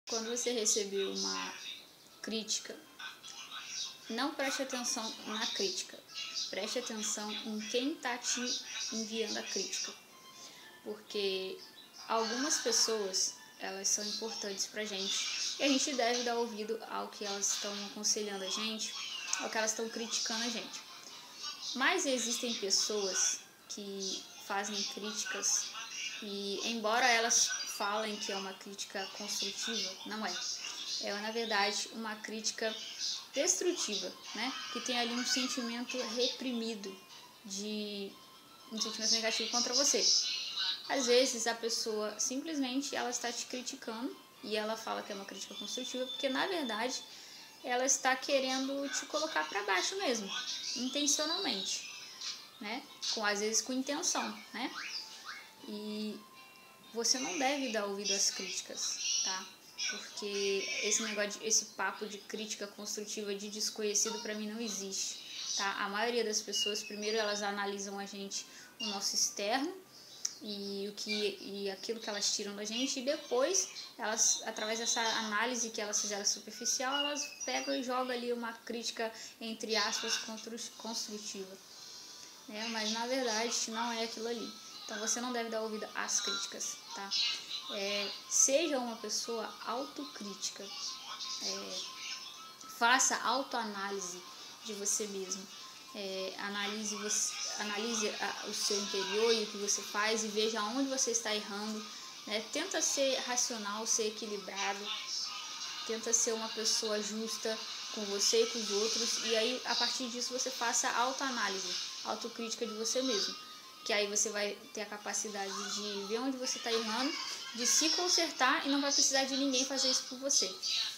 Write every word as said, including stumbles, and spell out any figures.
Quando você receber uma crítica, não preste atenção na crítica, preste atenção em quem está te enviando a crítica, porque algumas pessoas, elas são importantes pra gente e a gente deve dar ouvido ao que elas estão aconselhando a gente, ao que elas estão criticando a gente. Mas existem pessoas que fazem críticas e, embora elas falem que é uma crítica construtiva, não é. É, na verdade, uma crítica destrutiva, né? Que tem ali um sentimento reprimido, de um sentimento negativo contra você. Às vezes a pessoa simplesmente ela está te criticando e ela fala que é uma crítica construtiva porque, na verdade, ela está querendo te colocar para baixo mesmo, intencionalmente, né? Com, às vezes com intenção, né? E você não deve dar ouvido às críticas, tá? Porque esse negócio, de, esse papo de crítica construtiva de desconhecido pra mim não existe, tá? A maioria das pessoas, primeiro elas analisam a gente, o nosso externo e o que e aquilo que elas tiram da gente, e depois elas, através dessa análise que elas fizeram superficial, elas pegam e jogam ali uma crítica entre aspas construtiva, né? Mas na verdade não é aquilo ali. Então você não deve dar ouvido às críticas, tá? É, seja uma pessoa autocrítica, é, faça autoanálise de você mesmo, é, analise, você, analise a, o seu interior e o que você faz e veja onde você está errando, né? Tenta ser racional, ser equilibrado, tenta ser uma pessoa justa com você e com os outros, e aí a partir disso você faça autoanálise, autocrítica de você mesmo. Que aí você vai ter a capacidade de ver onde você está errando, de se consertar e não vai precisar de ninguém fazer isso por você.